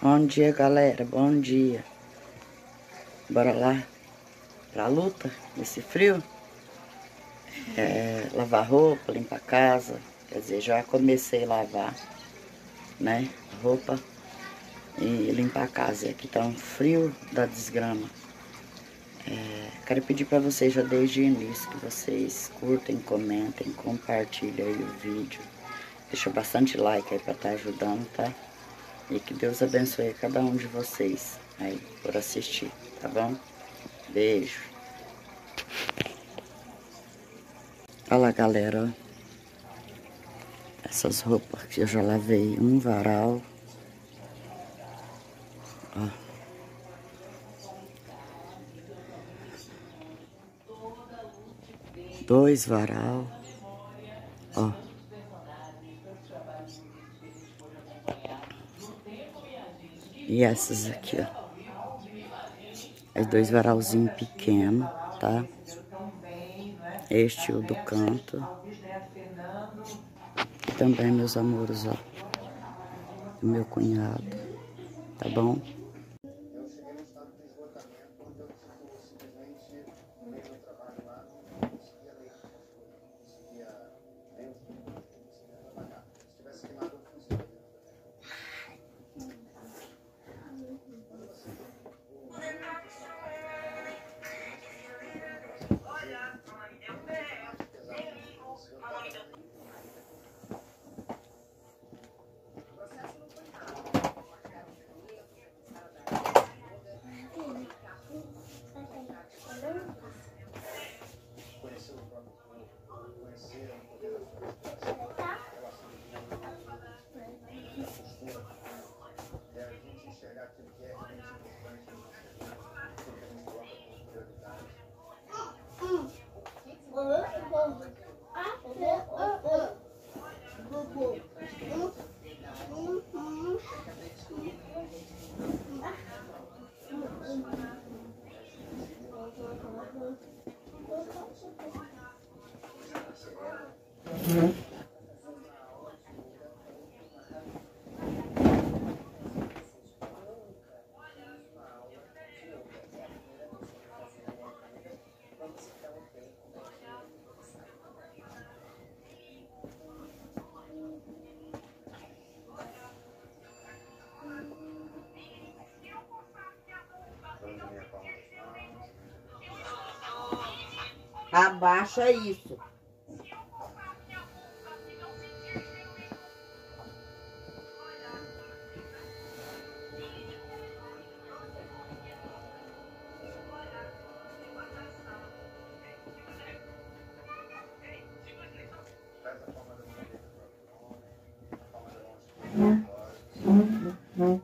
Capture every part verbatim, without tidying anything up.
Bom dia, galera, bom dia. Bora lá pra luta, nesse frio. É, lavar roupa, limpar a casa. Quer dizer, já comecei a lavar, né, roupa e limpar a casa. E aqui tá um frio da desgrama. É, quero pedir pra vocês já desde o início que vocês curtem, comentem, compartilhem aí o vídeo. Deixa bastante like aí pra estar ajudando, tá? E que Deus abençoe cada um de vocês aí por assistir, tá bom? Beijo. Olha lá, galera, ó. Essas roupas que eu já lavei um varal. Ó. Dois varal. Ó. E essas aqui, ó. É dois varalzinhos pequenos, tá? Este o do canto. E também, meus amores, ó. Do meu cunhado. Tá bom? Uhum. Abaixa isso. Hum, hum, hum.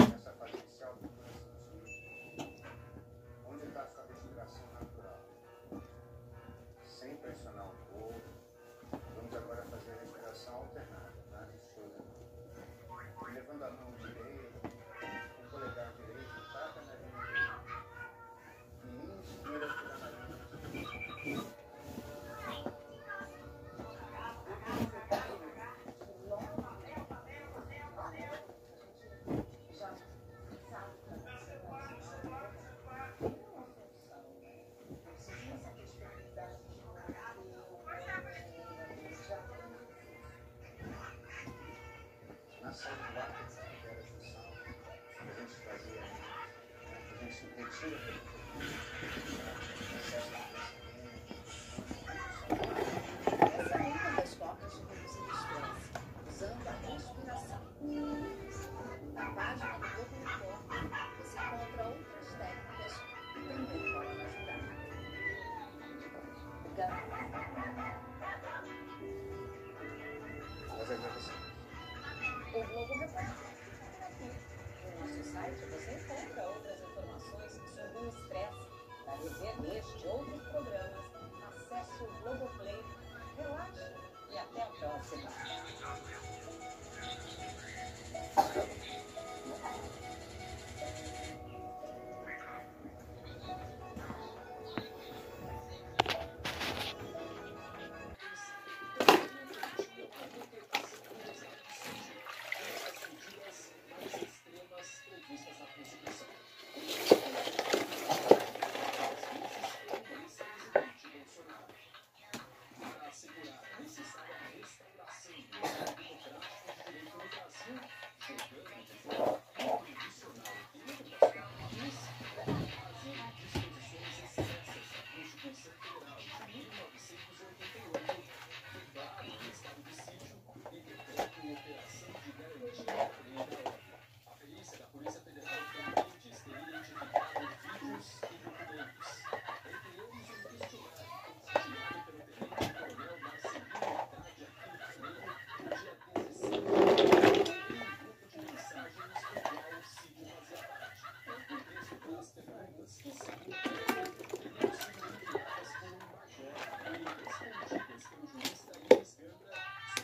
O Globo Repórter aqui. No nosso site você encontra outras informações sobre o estresse para rever este outro programa.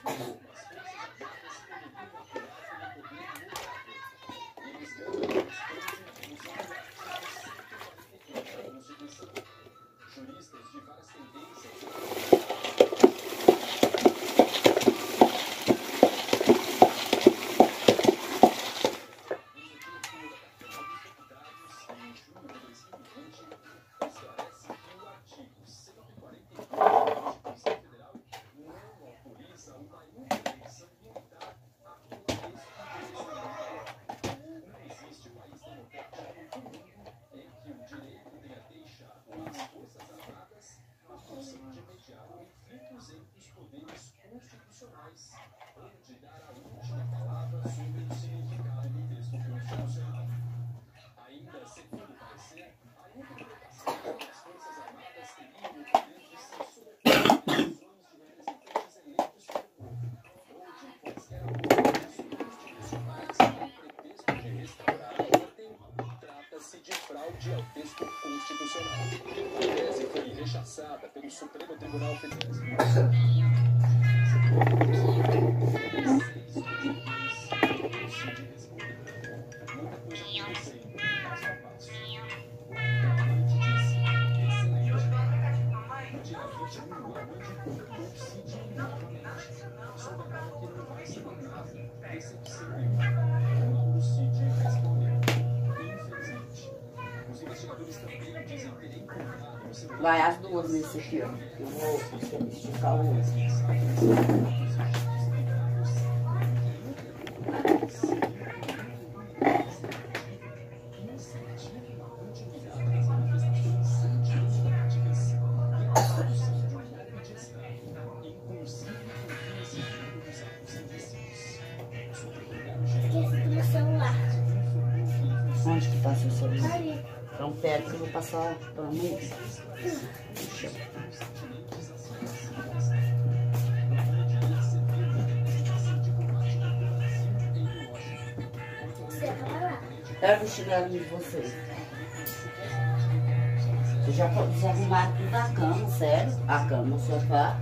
Ao texto constitucional. A tese foi rechaçada pelo Supremo Tribunal Federal. Vai as duas nesse aqui, ó. Eu vou esticar o outro. Onde que tá seu celular? Então pera que eu vou passar pra mim. Pega o chinelo de vocês. Vocês já desarrumaram tudo a cama, sério? A cama, o sofá.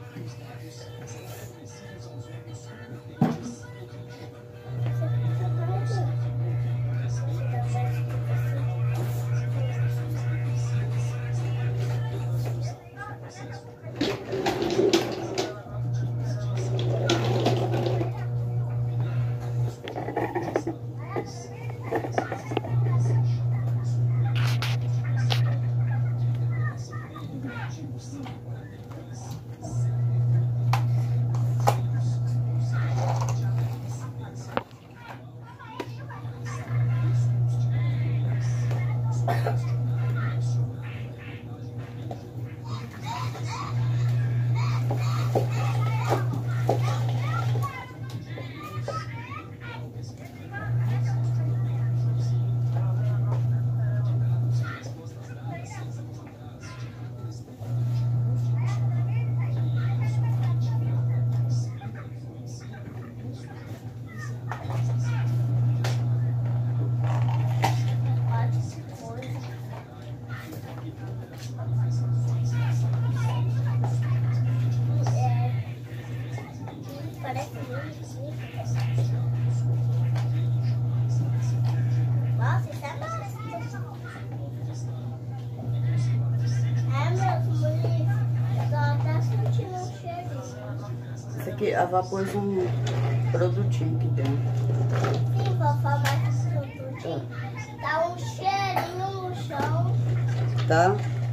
Que a avó pôs um produtinho aqui dentro. Sim, vovó, mas esse produtinho ah. Tá um cheirinho no chão. Tá?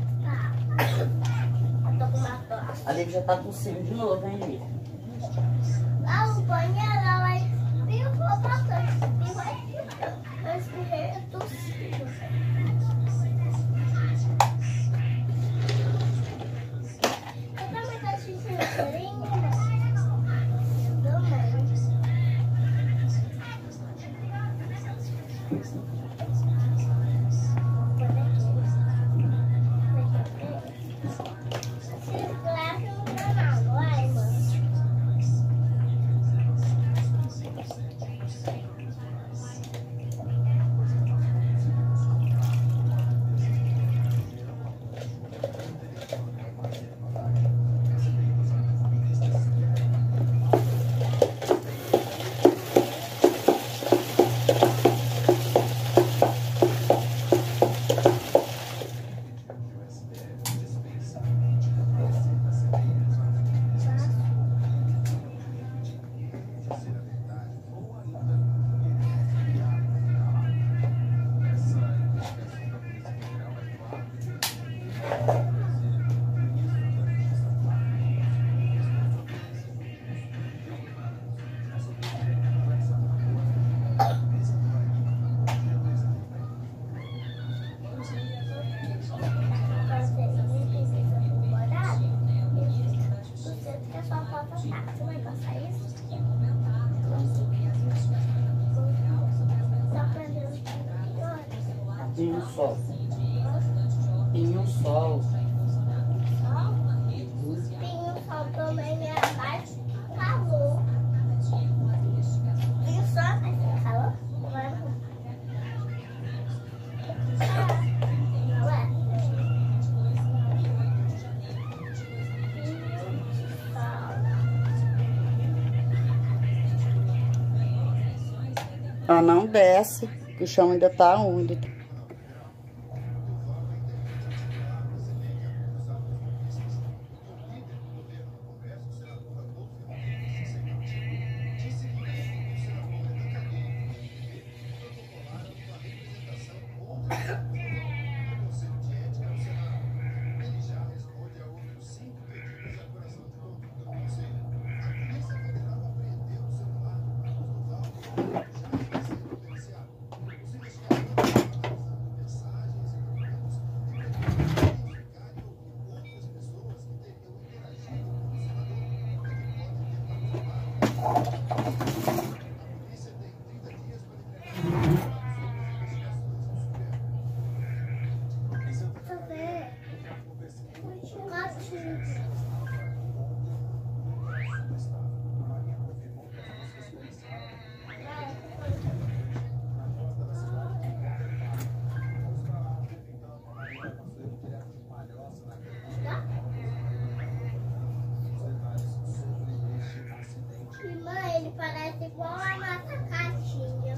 Tá. Eu tô com uma tosse. A Lívia já tá tossindo de novo, hein, Lívia? Lá no banheiro, ela espirrou bastante. Espirrou, eu espirrei, eu tossi. Eu também tô sentindo cheirinho, né? Você vai passar isso? Só pra ver os melhores. Em um sol. Em um sol. Sol? Pinho sol também me abate calor. Pinho sol, mas tem calor? Não é? Não é? Ah, não desce, que o chão ainda tá úmido. Ele parece igual a nossa caixinha.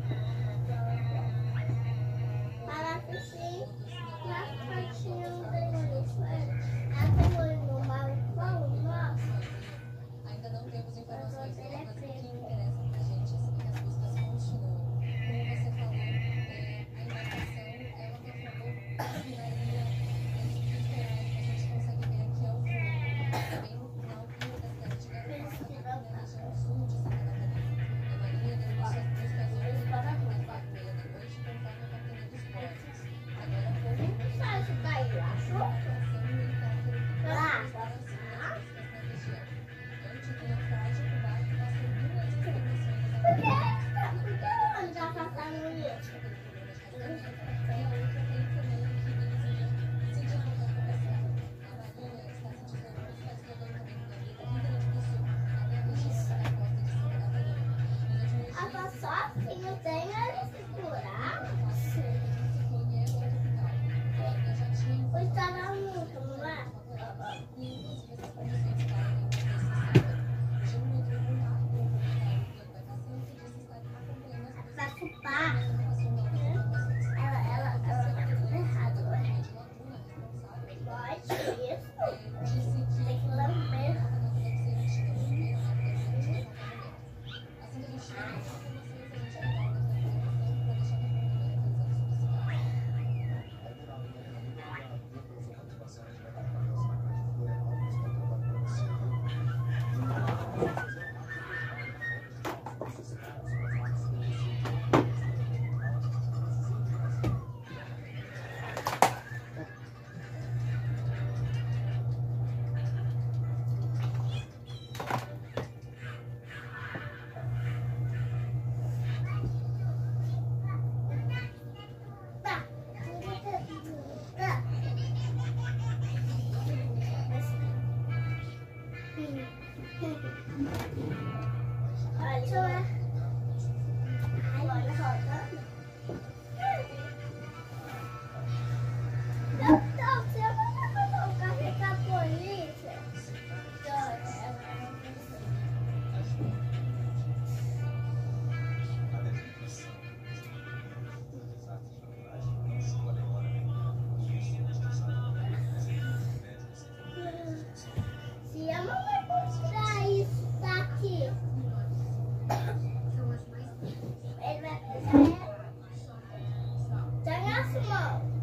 Parece sim, nossa caixinha não tem isso. Ela foi no balcão nosso. Ainda não temos informações novas. O que interessa pra gente é que as buscas continuam. Como você falou, é, a embarcação ela naufragou na ilha Esperança. A gente consegue ver aqui ao fundo, bem no final da cidade de Garoto, na região sul de Santa Catarina. A Marinha deixou as buscas hoje para as quatro e meia da noite, conforme a Capitania dos Portos. Agora há pouco, Não sai isso daí, eu acho. a ação militar Ah. para as buscas na região. Antes do naufrágio, o barco passou duas expedições Por que está? Por que onde já passaram isso? e a outra está informando que eles iriam se deslocar para a Serra. A Marinha está se deslocando, está deslocando também da Rio Grande do Sul até a região da costa de Santa Catarina. Nos últimos dias, Ela só assim, não tem ele segurar. o ciclone é tropical. Ela já tinha Pois estava muito, não é? e inclusive essas condições para o sábado. O G um entrou em contato com o proprietário da embarcação que disse estar acompanhando as buscas. Pra culpar. Em relação a novas informações. Ela, ela, ela tá tudo errado, não é? De Laguna, responsável, Pode isso. disse que Tem que lamber. a nota deve ser emitida primeiro, né? Deve ser emitida a qualquer momento. Assim que a gente tiver mais informações, a gente retorna essa informação para deixar todo mundo bem atualizado sobre esse caso. Tá. Tá. Olha. Olha, roda. Então, você vai colocar ficar a polícia? Se a mamãe comprar isso daqui, ele vai precisar. Tem as mãos.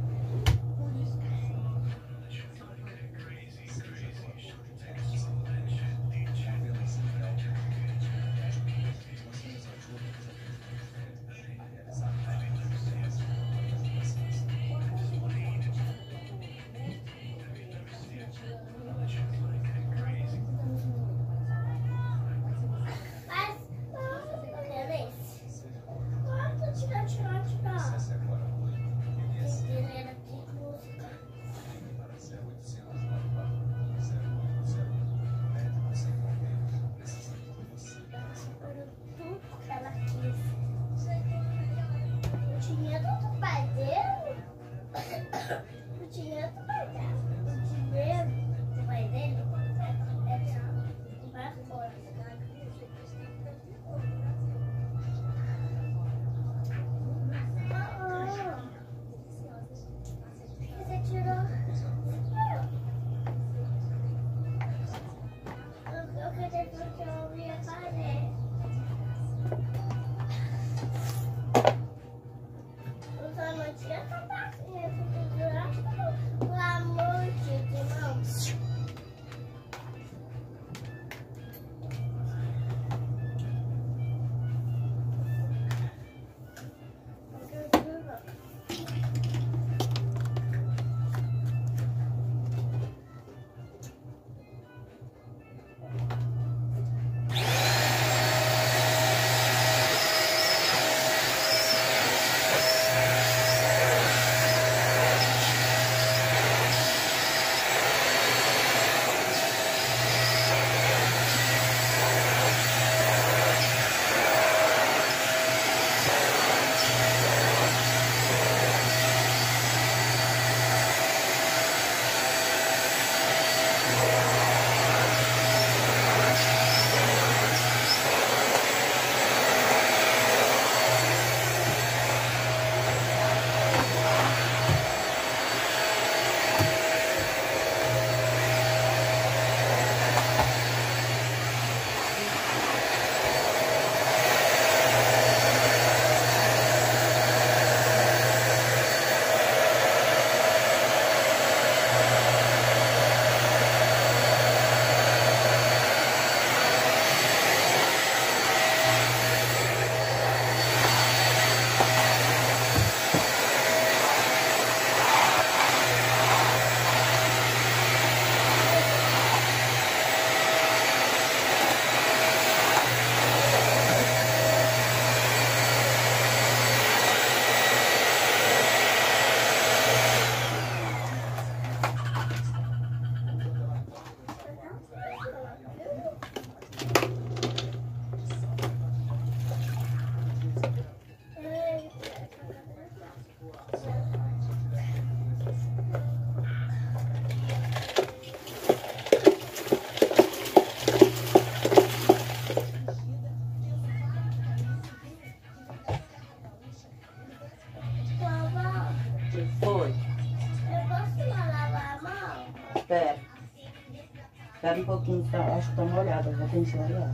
Espera um pouquinho, tá? Acho que tá molhada, já tem que olhar.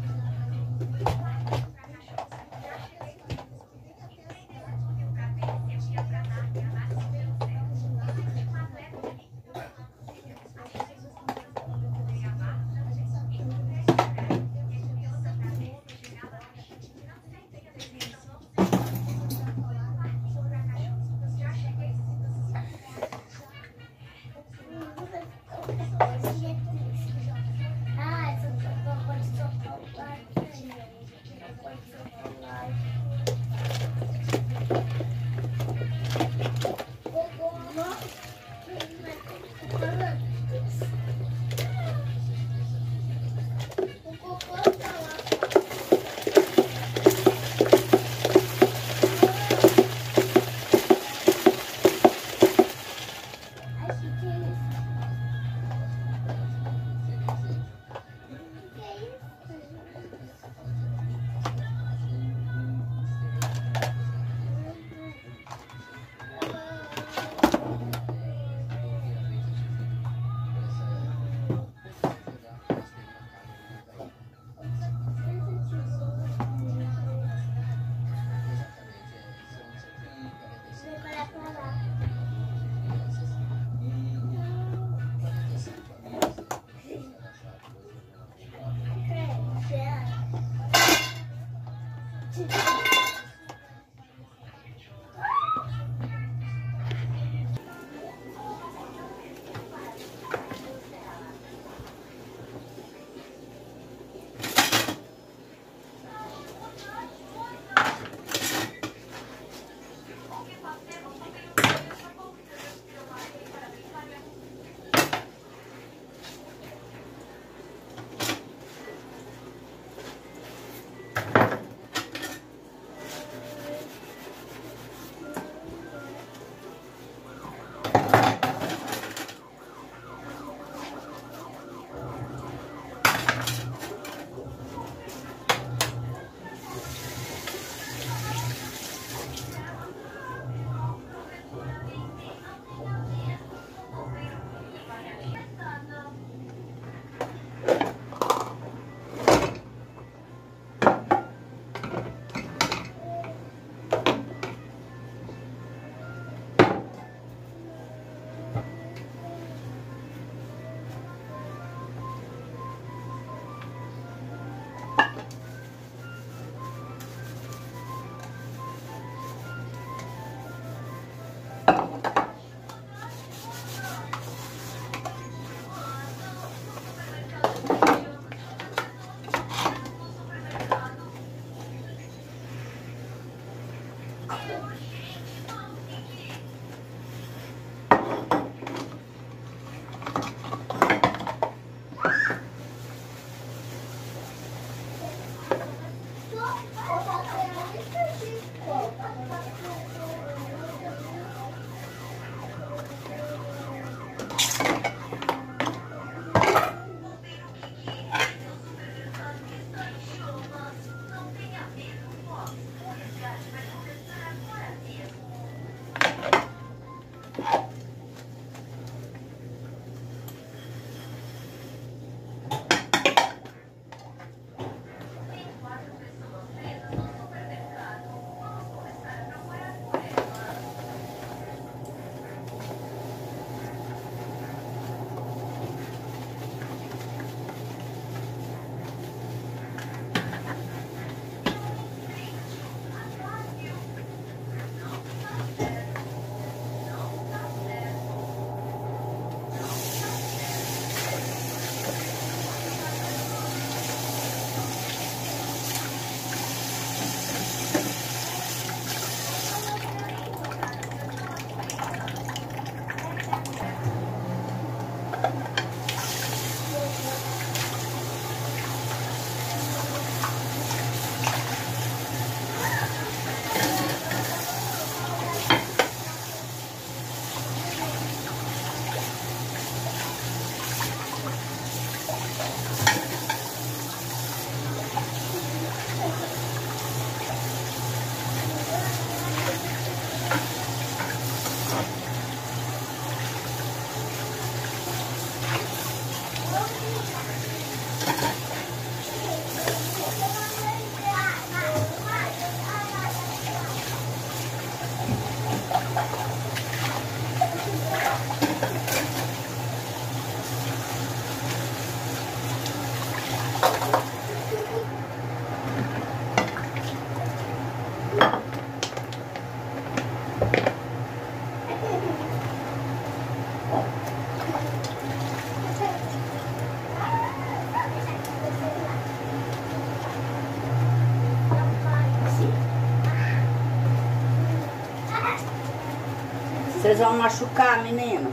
Vocês vão machucar, meninas.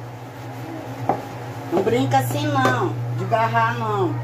Não brinca assim não, de agarrar não.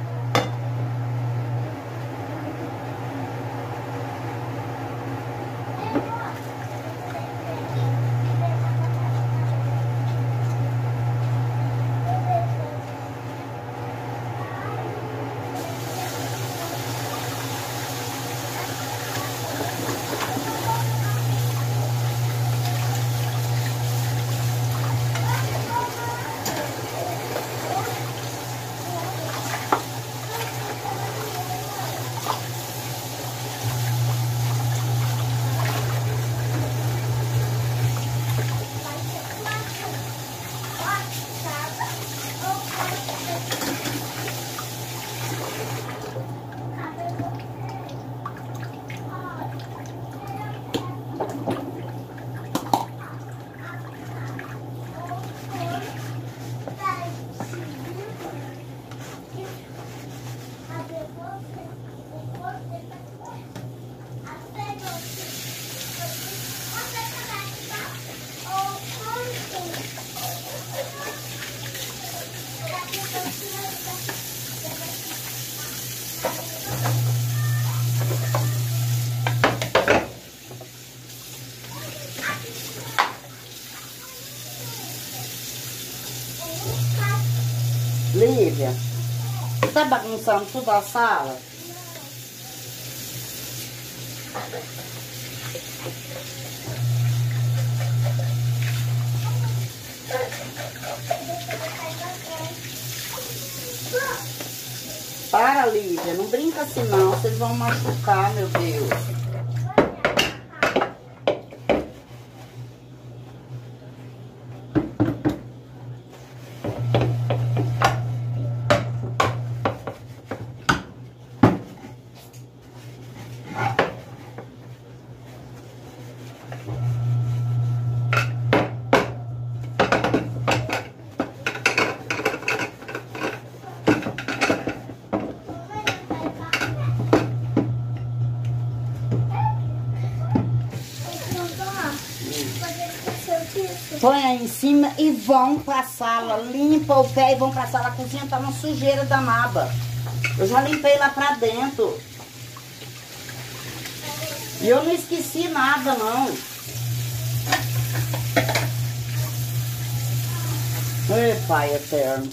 Lívia, você tá bagunçando tudo a sala? Para, Lívia, não brinca assim não, vocês vão machucar, meu Deus. Põe aí em cima e vão pra sala, limpa o pé e vão pra sala. A cozinha tá uma sujeira danada. Eu já limpei lá pra dentro. E eu não esqueci nada, não. Ei, Pai eterno.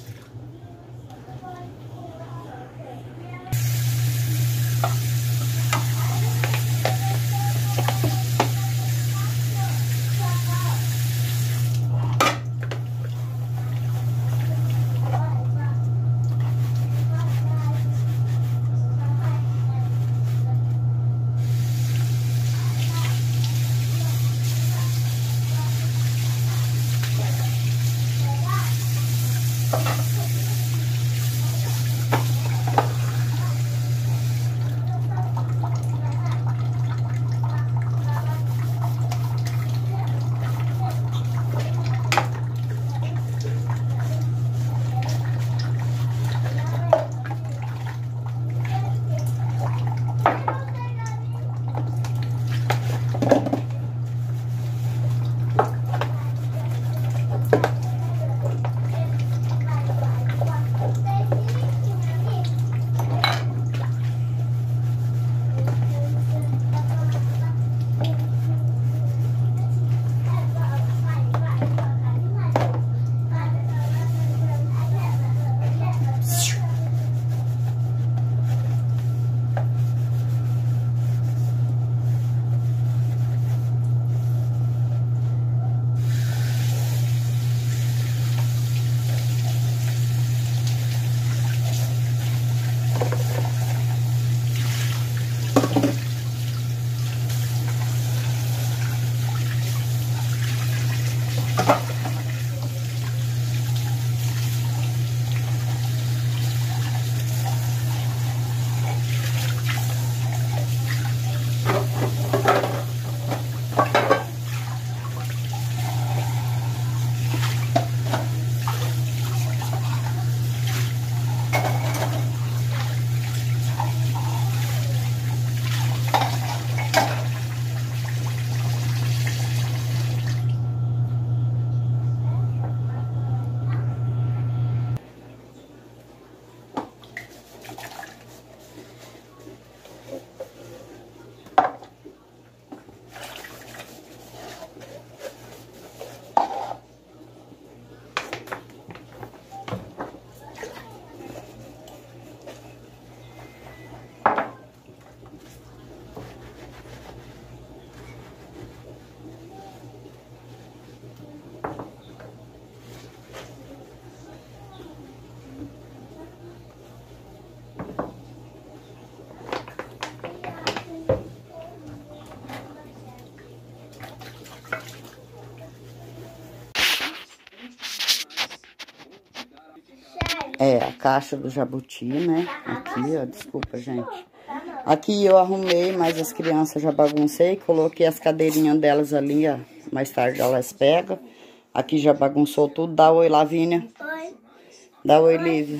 É, a caixa do jabuti, né? Aqui, ó, desculpa, gente. Aqui eu arrumei, mas as crianças já baguncei. Coloquei as cadeirinhas delas ali, ó. Mais tarde elas pegam. Aqui já bagunçou tudo. Dá oi, Lavínia. Oi. Dá oi, Lívia.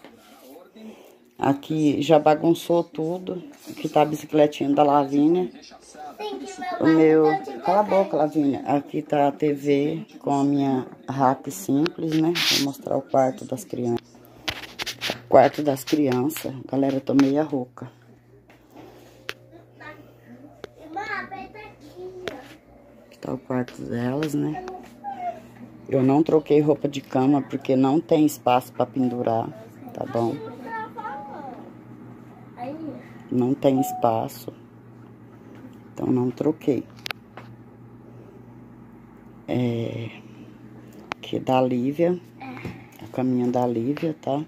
Aqui já bagunçou tudo. Aqui tá a bicicletinha da Lavínia. O meu... Cala a boca, Lavínia. Aqui tá a T V com a minha rack simples, né? Vou mostrar o quarto das crianças. Quarto das crianças. Galera, eu tô meia rouca. Aqui tá o quarto delas, né? Eu não troquei roupa de cama porque não tem espaço pra pendurar, tá bom? Não tem espaço. Então não troquei. É... Aqui da Lívia. A caminha da Lívia, tá?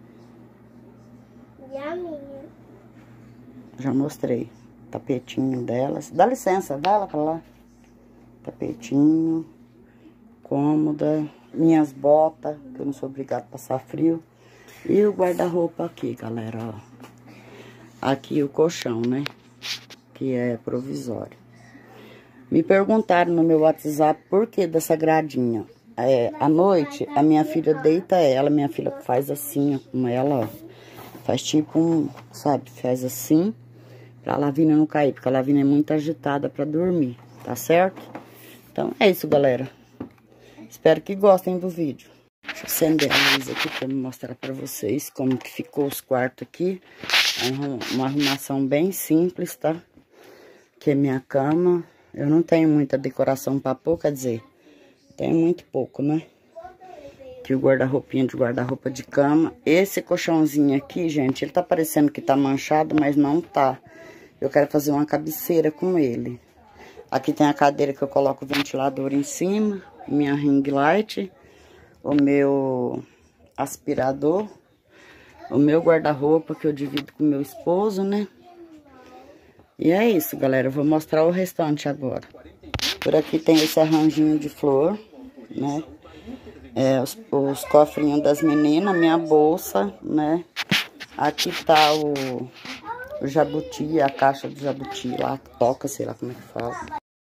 E a minha? Já mostrei. Tapetinho delas. Dá licença, vai lá pra lá. Tapetinho. Cômoda. Minhas botas, que eu não sou obrigada a passar frio. E o guarda-roupa aqui, galera, ó. Aqui o colchão, né? Que é provisório. Me perguntaram no meu WhatsApp por que dessa gradinha. É, à noite, a minha filha deita ela. Minha filha faz assim, ó, com ela, ó. Faz tipo um, sabe? Faz assim, pra Lavínia não cair. Porque a Lavínia é muito agitada pra dormir, tá certo? Então, é isso, galera. Espero que gostem do vídeo. Deixa eu acender a luz aqui pra mostrar pra vocês como que ficou os quartos aqui. É uma arrumação bem simples, tá? Aqui é minha cama. Eu não tenho muita decoração pra pôr, quer dizer, tenho muito pouco, né? Aqui o guarda-roupinha de guarda-roupa de cama. Esse colchãozinho aqui, gente, ele tá parecendo que tá manchado, mas não tá. Eu quero fazer uma cabeceira com ele. Aqui tem a cadeira que eu coloco o ventilador em cima, minha ring light, o meu aspirador, o meu guarda-roupa que eu divido com o meu esposo, né? E é isso, galera. Eu vou mostrar o restante agora. Por aqui tem esse arranjinho de flor, né? É, os, os cofrinhos das meninas, minha bolsa, né? Aqui tá o, o jabuti, a caixa do jabuti lá, toca, sei lá como é que fala.